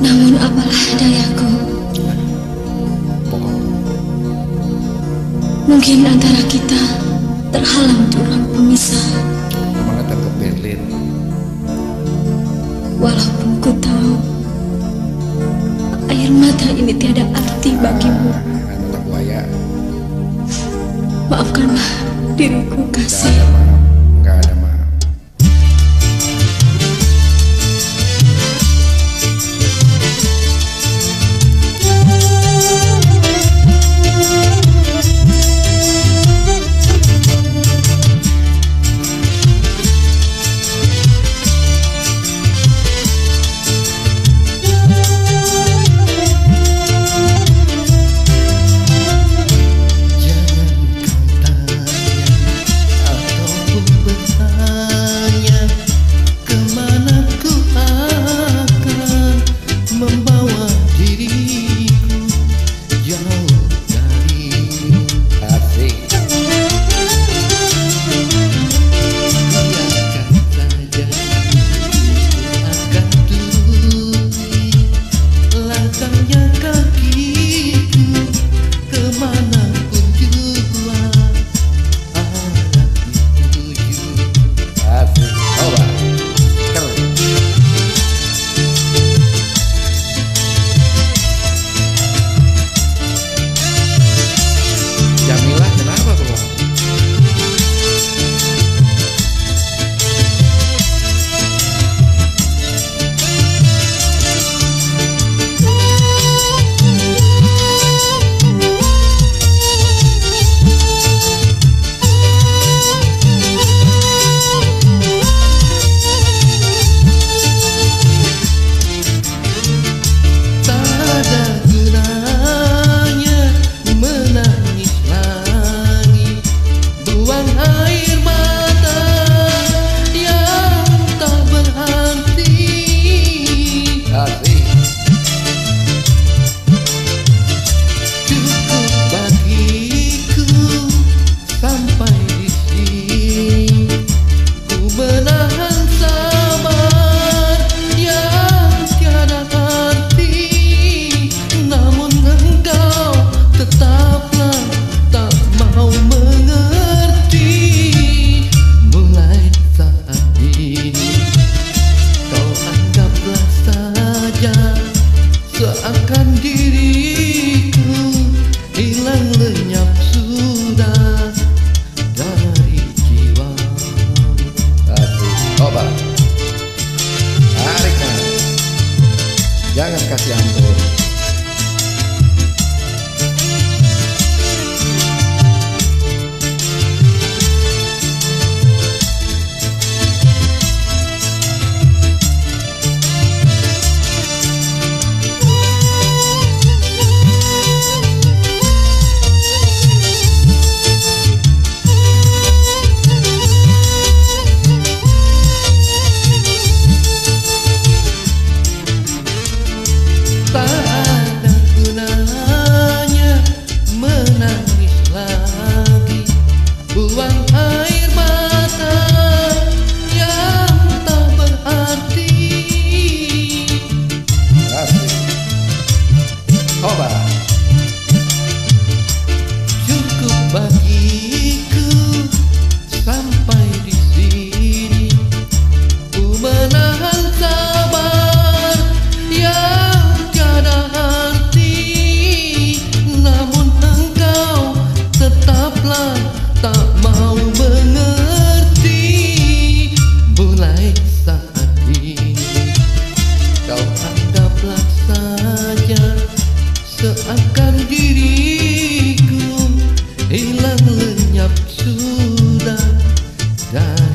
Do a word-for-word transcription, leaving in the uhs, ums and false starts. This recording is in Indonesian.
Namun apalah dayaku, mungkin antara kita terhalang jurang pemisah. Semangat untuk Berlin. Walaupun ku tahu air mata ini tiada arti bagimu. Air mata buaya. Maafkanlah diriku, kasih. Gak ada maaf, gak ada maaf. Seakan diriku hilang lenyap sudah dari jiwa. Aduh, coba tarik kan, jangan kasih ampun. Cukup bagiku sampai di sini, ku menahan sabar yang tiada arti. Namun engkau tetaplah tak mau mengerti. Mulai saat ini kau anggaplah saja seakan diriku hilang lenyap sudah.